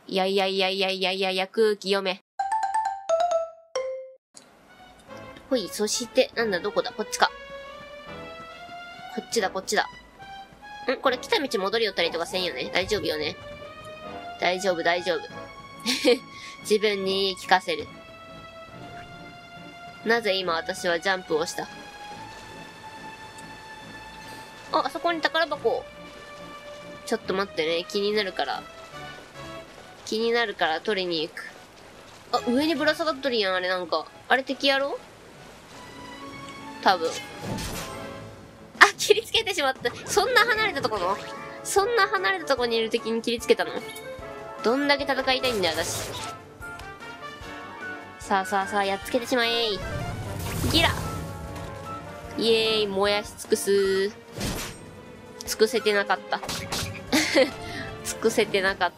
いやいやいやいやいやいやいや、空気読め。ほい、そして、なんだ、どこだ、こっちか。こっちだ、こっちだ。これ来た道戻り寄ったりとかせんよね。大丈夫よね。大丈夫、大丈夫。自分に言い聞かせる。なぜ今私はジャンプをした？あそこに宝箱。ちょっと待ってね。気になるから。気になるから取りに行く。あ、上にぶら下がっとるやん、あれなんか。あれ敵やろ？多分。あ、切りつけてしまった。そんな離れたとこにいる敵に切りつけたの？どんだけ戦いたいんだよ、私。さあさあさあ、やっつけてしまえーい。ギラ！イエーイ、燃やし尽くす。尽くせてなかった。尽くせてなかった。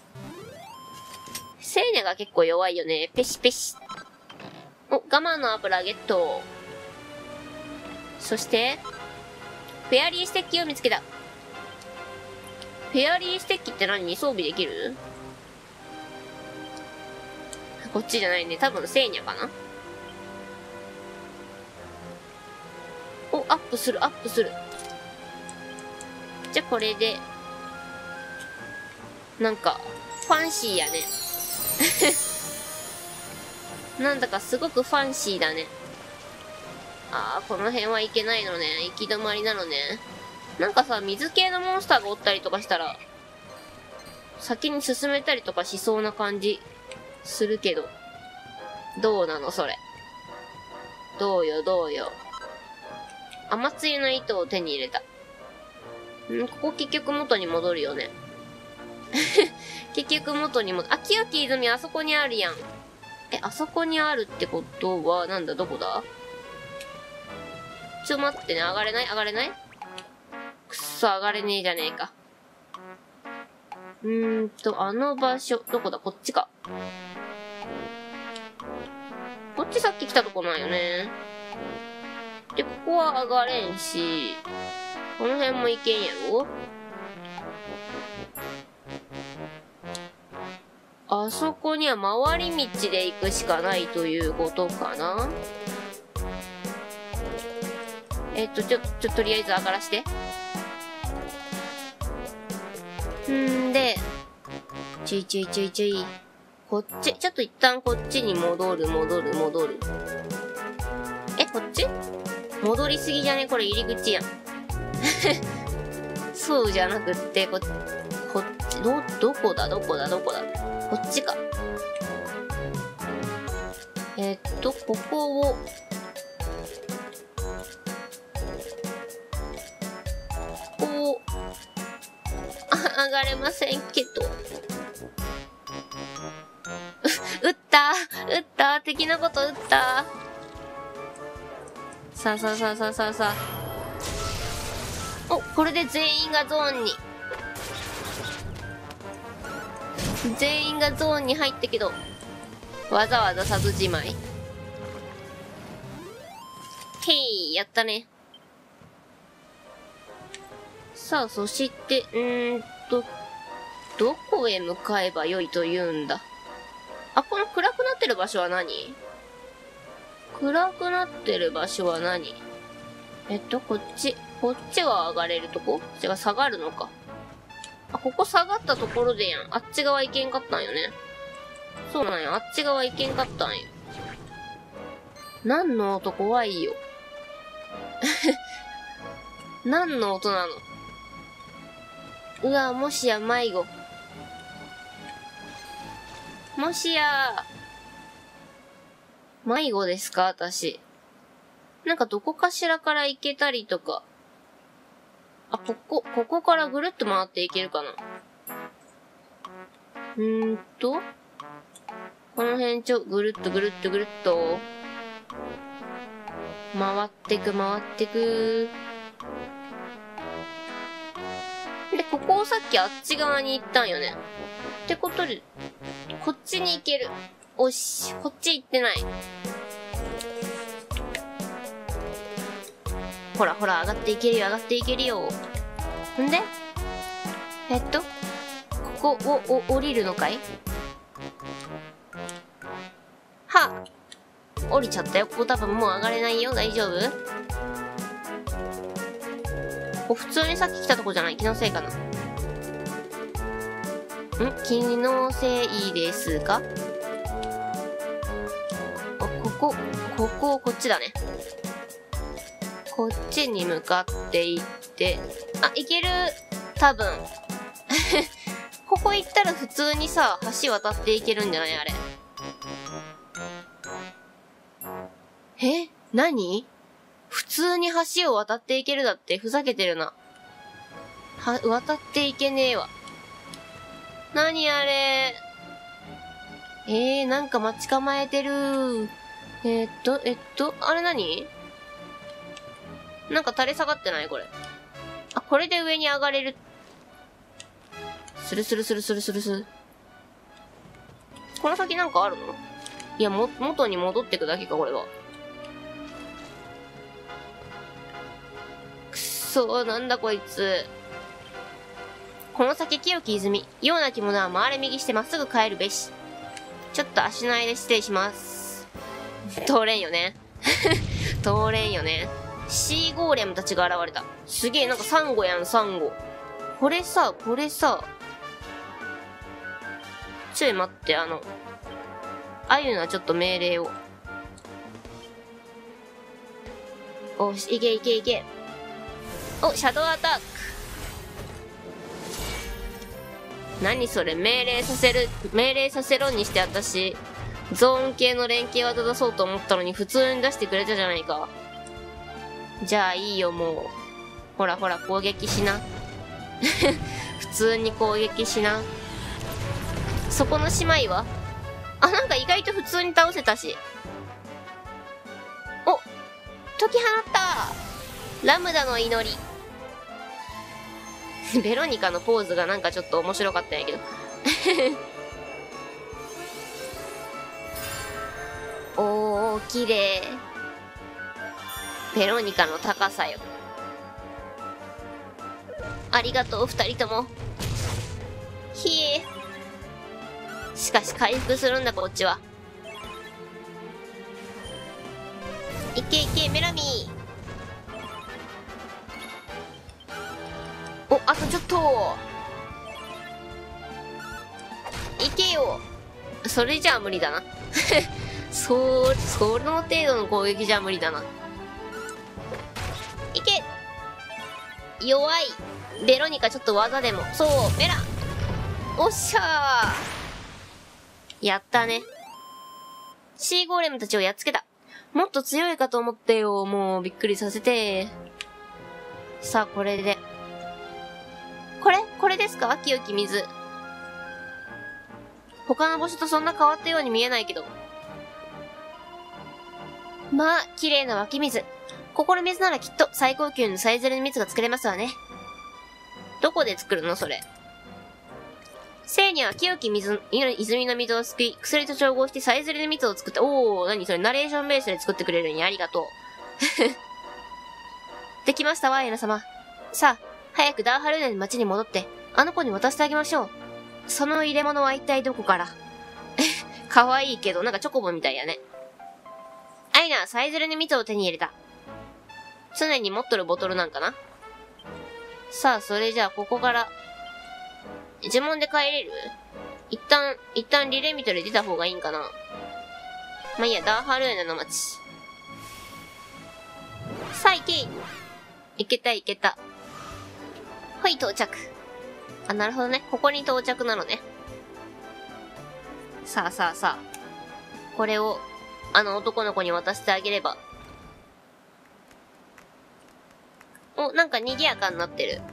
セーネが結構弱いよね。ペシペシ。お、ガマの油ゲット。そして、フェアリーステッキを見つけた。フェアリーステッキって何？装備できる？こっちじゃないね。多分セーニャかな？お、アップする、アップする。じゃ、これで、なんか、ファンシーやね。なんだかすごくファンシーだね。あー、この辺はいけないのね。行き止まりなのね。なんかさ、水系のモンスターがおったりとかしたら、先に進めたりとかしそうな感じ、するけど。どうなのそれ。どうよ、どうよ。雨露の糸を手に入れた。ここ結局元に戻るよね。結局元にあ、清き泉あそこにあるやん。あそこにあるってことは、なんだ、どこだ？ちょ、待ってね、上がれない？上がれない？くっそ、上がれねえじゃねえか。あの場所、どこだ？こっちか。こっちさっき来たとこなんよね。で、ここは上がれんし、この辺も行けんやろ？あそこには回り道で行くしかないということかな？とりあえず上がらして。で、ちょい。こっち、ちょっと一旦こっちに戻る。こっち？戻りすぎじゃね？これ入り口やん。そうじゃなくって、こっち、どこだこっちか。ここを、上がれませんけど。撃った的なこと撃った。さあ。お、これで全員がゾーンに入ったけど、わざわざ殺じまい。へい、やったね。さあ、そして、どこへ向かえばよいと言うんだ。あ、この暗くなってる場所は何？こっちは上がれるとこ？違う、下がるのか。あ、ここ下がったところでやん。あっち側行けんかったんよね。そうなんや。あっち側行けんかったんよ。何の音怖いよ。何の音なの？うわ、もしや迷子。もしや、迷子ですか？私。なんかどこかしらから行けたりとか。あ、ここからぐるっと回っていけるかな。この辺ぐるっと。回ってく。で、ここをさっきあっち側に行ったんよね。ってことで、こっちに行ける。おし、こっち行ってない。ほら、上がっていけるよ。んでここを降りるのかい？はあ、降りちゃったよ。ここ多分もう上がれないよ。大丈夫？ここ普通にさっき来たとこじゃない？気のせいかな。気のせいですか？こっちだね。こっちに向かって行って、あ、行ける。多分。ここ行ったら普通にさ、橋渡っていけるんじゃない？あれ。何？普通に橋を渡っていけるだって。ふざけてるな。渡っていけねえわ。何あれ。なんか待ち構えてる。あれ何？なんか垂れ下がってない？これ。あ、これで上に上がれる。スルスルスルスルスルスル。この先なんかあるの？いや、元に戻ってくだけか、これは。くっそー、なんだこいつ。この先清き泉。ような着物は回れ右してまっすぐ帰るべし。ちょっと足の間失礼します。通れんよね。通れんよね。シーゴーレムたちが現れた。すげえ、なんかサンゴやん、サンゴ。これさ。ちょい待って、あゆなちょっと命令を。おし、いけいけいけ。お、シャドウアタック。何それ、命令させろにして私、ゾーン系の連携技出そうと思ったのに普通に出してくれたじゃないか。じゃあいいよ、もう。ほらほら、攻撃しな。普通に攻撃しな。そこの姉妹は？あ、なんか意外と普通に倒せたし。お！解き放ったラムダの祈り。ベロニカのポーズがなんかちょっと面白かったんやけど。おー、綺麗。ベロニカの高さよ。ありがとう、二人とも。ひえ。しかし回復するんだ、こっちは。いけいけ、メラミー。お、あとちょっと。いけよ。それじゃあ無理だな。その程度の攻撃じゃ無理だな。いけ。弱い。ベロニカちょっと技でも。そう、メラ。おっしゃー。やったね。シーゴーレムたちをやっつけた。もっと強いかと思ってよ。もうびっくりさせて。さあ、これで。これですか？清き水。他の場所とそんな変わったように見えないけど。まあ、綺麗な湧き水。ここの水ならきっと最高級のサイゼルの蜜が作れますわね。どこで作るのそれ。聖には清き泉の水を救い、薬と調合してサイゼルの蜜を作った。おー、何それ、ナレーションベースで作ってくれるんや。ありがとう。できましたわ、エナ様。さあ、早くダーハルーネの町に戻って、あの子に渡してあげましょう。その入れ物は一体どこから？かわいいけど、なんかチョコボみたいやね。アイナはサイゼルの蜜を手に入れた。常に持っとるボトルなんかな？さあ、それじゃあ、ここから、呪文で帰れる？一旦リレミトで出た方がいいんかな？まあ、いいや、ダーハルーネの町。さあ、行け！行けた行けた。はい、到着。あ、なるほどね。ここに到着なのね。さあさあさあ。これを、あの男の子に渡してあげれば。お、なんか賑やかになってる。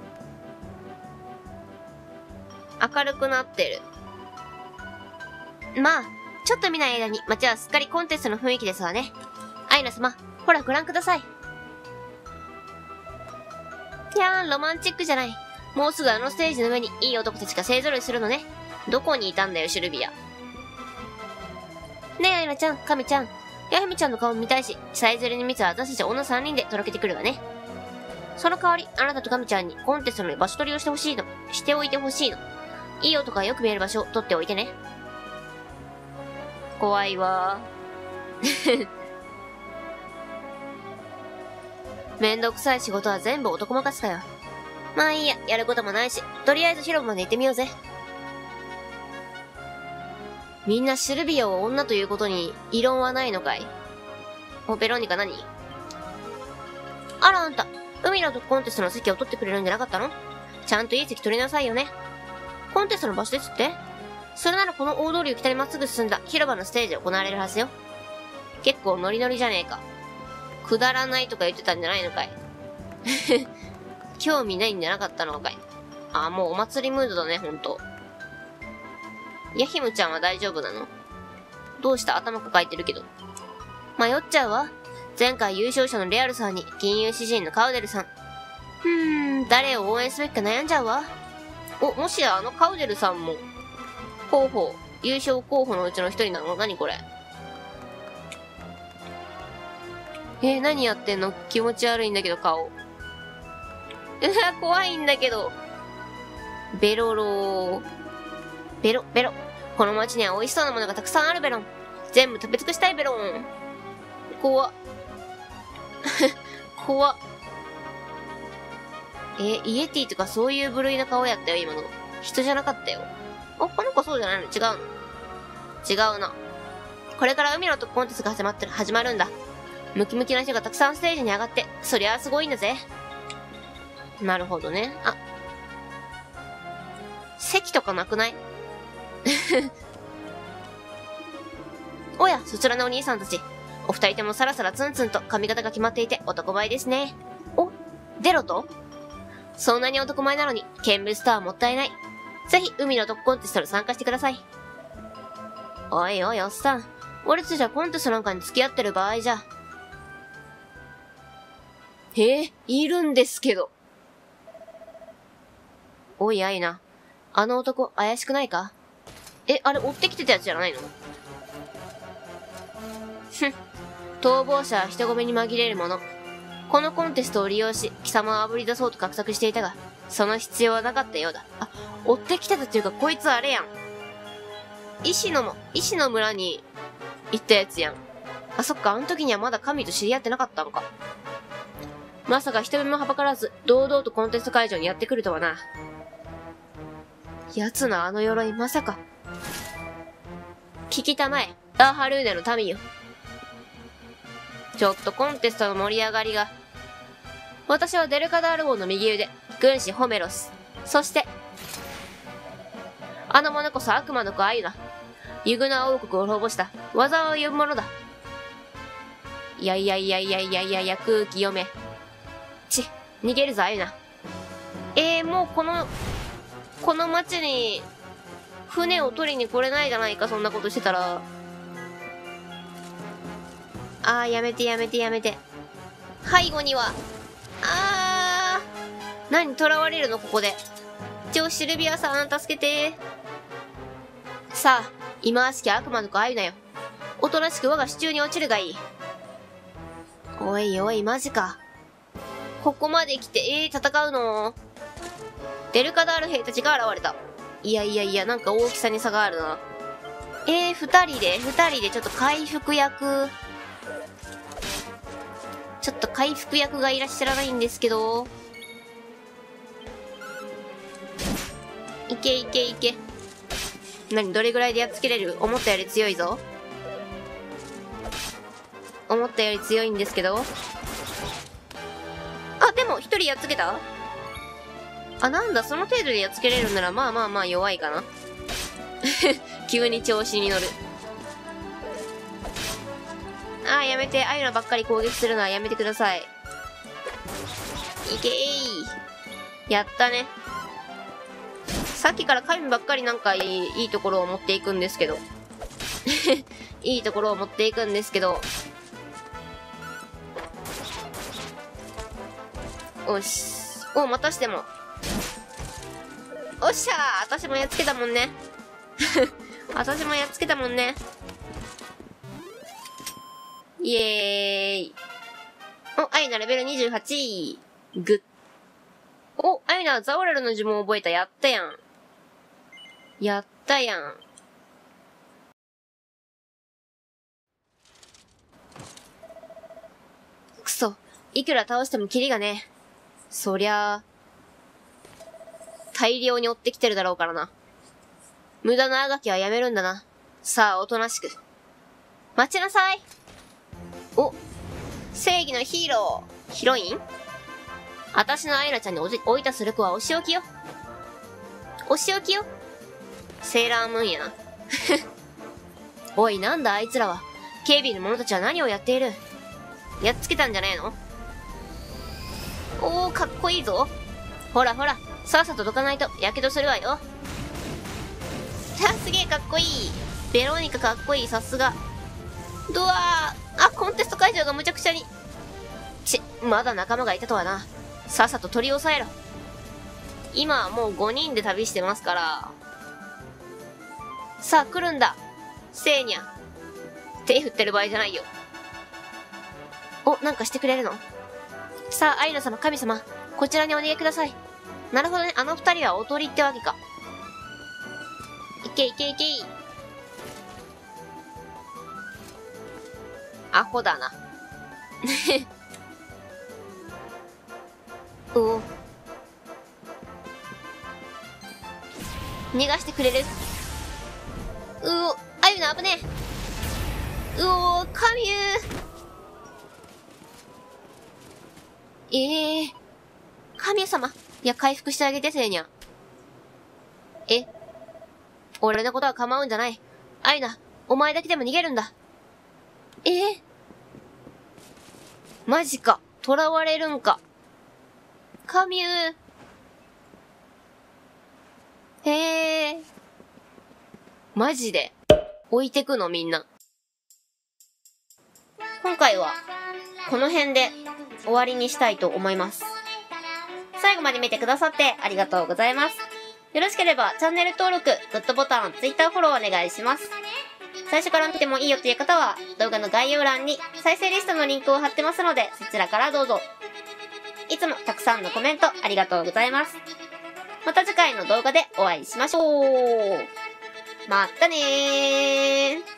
明るくなってる。まあ、ちょっと見ない間に街はすっかりコンテストの雰囲気ですわね。アイナ様、ほらご覧ください。いやー、ロマンチックじゃない。もうすぐあのステージの上にいい男たちが勢揃いするのね。どこにいたんだよ、シルビア。ねえ、アイナちゃん、カミちゃん。ヤフミちゃんの顔も見たいし、サイゼルに蜜は私たち女3人で届けてくるわね。その代わり、あなたとカミちゃんにコンテストの場所取りをしておいてほしいの。 いい音がよく見える場所、取っておいてね。怖いわ。めんどくさい仕事は全部男任せかよ。まあいいや、やることもないし、とりあえず広場まで行ってみようぜ。みんなシルビアを女ということに異論はないのかい？ベロニカ何？あらあんた、海のコンテストの席を取ってくれるんじゃなかったの？ちゃんといい席取りなさいよね。コンテストの場所ですって？それならこの大通りを北にまっすぐ進んだ広場のステージで行われるはずよ。結構ノリノリじゃねえか。くだらないとか言ってたんじゃないのかい。興味ないんじゃなかったのかい。あ、もうお祭りムードだね、ほんと。ヤヒムちゃんは大丈夫なの？どうした？頭抱えてるけど。迷っちゃうわ。前回優勝者のレアルさんに金融詩人のカウデルさん。誰を応援すべきか悩んじゃうわ。もしやカウデルさんも、優勝候補のうちの一人なの？何これ。何やってんの？気持ち悪いんだけど、顔。怖いんだけど。ベロロー。ベロ。この街には美味しそうなものがたくさんあるベロン。全部食べ尽くしたいベロン。怖っ。怖っ。イエティとかそういう部類の顔やったよ、今の。人じゃなかったよ。この子そうじゃないの？違うの？違うな。これから海のコンテストが始まるんだ。ムキムキな人がたくさんステージに上がって、そりゃあすごいんだぜ。なるほどね。席とかなくない？おや、そちらのお兄さんたち。お二人ともさらさらツンツンと髪型が決まっていて男前ですね。デロと？そんなに男前なのに、見物とはもったいない。ぜひ、海の男コンテストに参加してください。おいおい、おっさん。俺たちはコンテストなんかに付き合ってる場合じゃ。いるんですけど。おい、アイナ。あの男、怪しくないか？あれ、追ってきてたやつじゃないの？逃亡者は人混みに紛れるもの。このコンテストを利用し、貴様をあぶり出そうと画策していたが、その必要はなかったようだ。追ってきてたっていうか、こいつあれやん。石の村に行ったやつやん。そっか、あの時にはまだ神と知り合ってなかったんか。まさか人目もはばからず、堂々とコンテスト会場にやってくるとはな。奴のあの鎧、まさか。聞きたまえ、ダーハルーネの民よ。ちょっとコンテストの盛り上がりが。私はデルカダール王の右腕、軍師ホメロス。そして、あの者こそ悪魔の子アユナ。ユグナ王国を滅ぼした技を呼ぶ者だ。いや、空気読め。逃げるぞアユナ。もうこの町に、船を取りに来れないじゃないか、そんなことしてたら。やめて。背後には、何、囚われるのここで。シルビアさん、助けて。さあ、忌まわしき悪魔の子アユナよ。おとなしく我が手中に落ちるがいい。おい、マジか。ここまで来て、戦うの？デルカダール兵たちが現れた。いや、なんか大きさに差があるな。二人でちょっと回復役がいらっしゃらないんですけど。いけ。何、どれぐらいでやっつけれる？思ったより強いぞ。思ったより強いんですけど。でも、一人やっつけた？なんだ、その程度でやっつけれるなら、まあ弱いかな。急に調子に乗る。やめて。ああいうのばっかり攻撃するのはやめてください。いけー。やったね。さっきから神ばっかりなんかいいところを持っていくんですけど。いいところを持っていくんですけど。よし。またしても。おっしゃー。私もやっつけたもんね。イエーイ。アイナレベル28。グッ。アイナザオラルの呪文覚えた。やったやん。 やったやん。くそ。いくら倒してもキリがねえ。そりゃあ、大量に追ってきてるだろうからな。無駄なあがきはやめるんだな。さあ、おとなしく。待ちなさい。お、正義のヒーロー。ヒロイン？あたしのアイラちゃんに置いたする子はお仕置きよ。お仕置きよ。セーラームーンやな。おい、なんだあいつらは。警備の者たちは何をやっている？やっつけたんじゃねえの？おー、かっこいいぞ。ほらほら、さっさとどかないと、やけどするわよ。すげえかっこいい。ベロニカかっこいい、さすが。ドアー。あ、コンテスト会場がむちゃくちゃに。まだ仲間がいたとはな。さっさと取り押さえろ。今はもう5人で旅してますから。さあ、来るんだ。せいにゃ。手振ってる場合じゃないよ。お、なんかしてくれるの？さあ、アイナ様、神様、こちらにお逃げください。なるほどね、あの二人はおとりってわけか。いけいけいけい。アホだな。おお。逃がしてくれる？うお、あゆな危ねえ。うおー、神神様。いや、回復してあげて、せいにゃ。俺のことは構うんじゃない。アイナ、お前だけでも逃げるんだ。マジか。囚われるんか。神へえ。マジで。置いてくのみんな。今回は、この辺で終わりにしたいと思います。最後まで見てくださってありがとうございます。よろしければチャンネル登録、グッドボタン、Twitter フォローお願いします。最初から見てもいいよという方は動画の概要欄に再生リストのリンクを貼ってますのでそちらからどうぞ。いつもたくさんのコメントありがとうございます。また次回の動画でお会いしましょう。またねー。